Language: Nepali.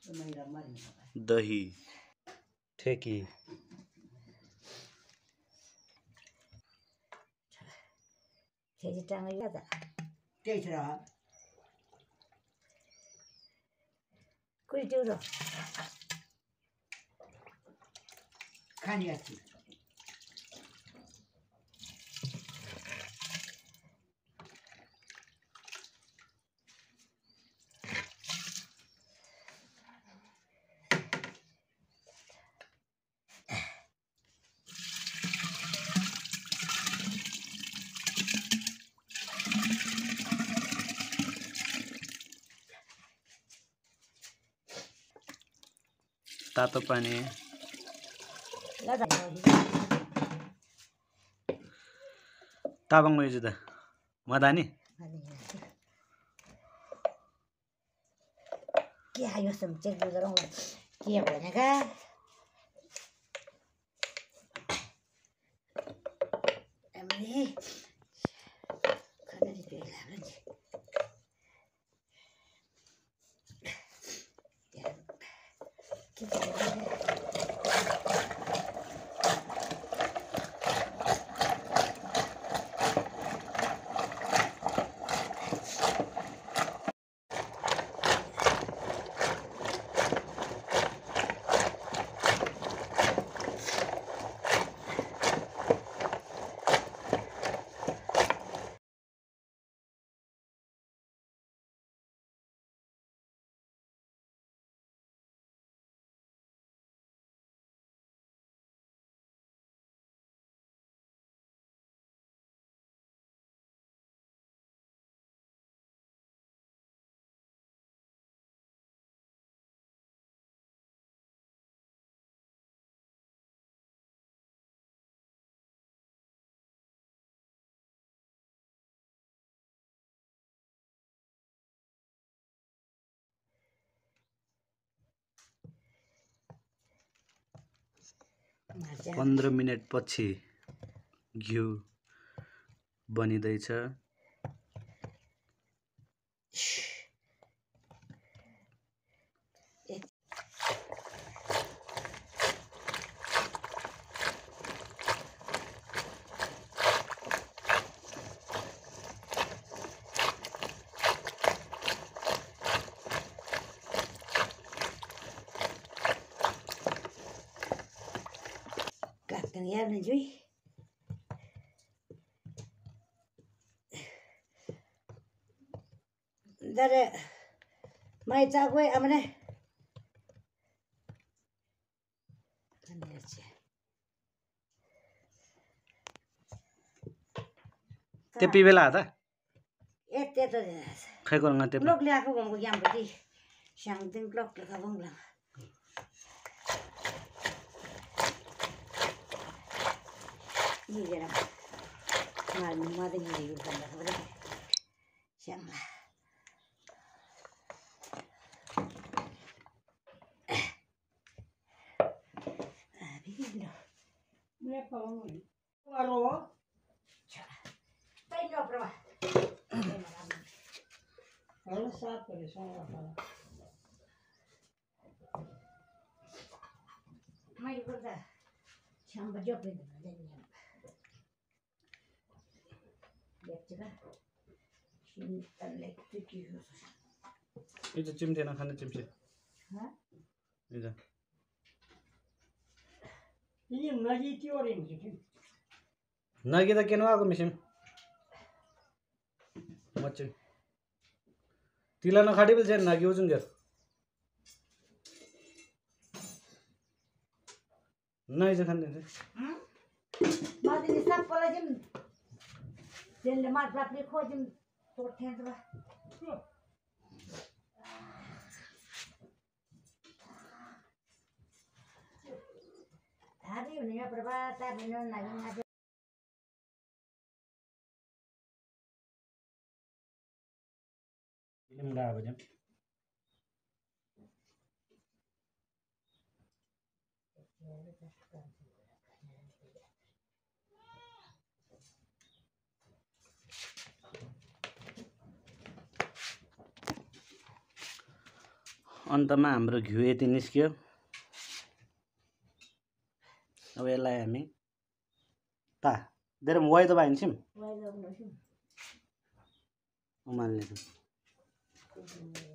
दही ठेकी तातो पानी ताबाङ मैले त मदानी के आयो सम चेक गरौँ के भनेका हामीले खाना चाहिँ लाग्यो नि पन्ध्र मिनट पछि घिउ बनिँदैछ Kan ya na Joy. Dare mai cha goi amane. त्यति बेला त यते त खै गर्न त्यो लोक ल्याएको गमको यामपति स्याङदिङ ब्लक लेखा बंगला ये जरा मार मादे नि यो बंगला खबर स्याङला अभिलो मैं पाऊंगी वालो No prueba. Ahora sabe, pero eso no va a parar. Mai gorda. Chamba job in the millennium. Get to that. She electric use. It's a chimney and a hundred chimney. Huh? Is it? You nagi theory. Nagi the canoe mission. मच्छी तिला नखाडी बिल छैन नागी उजुन गेर नै जे खान दिन्छ मादिनी सब पला जिम तेलले मार प्राप्ले खोजिम तोड थेन बा हाबी हुने या प्रभा ता बिनो Nagi Ini mudah apa jam? अन्तमा हाम्रो घिउ यति निस्क्यो। अब यसलाई हामी धेरै वाइ त बाइन्छौँ उमाल्ने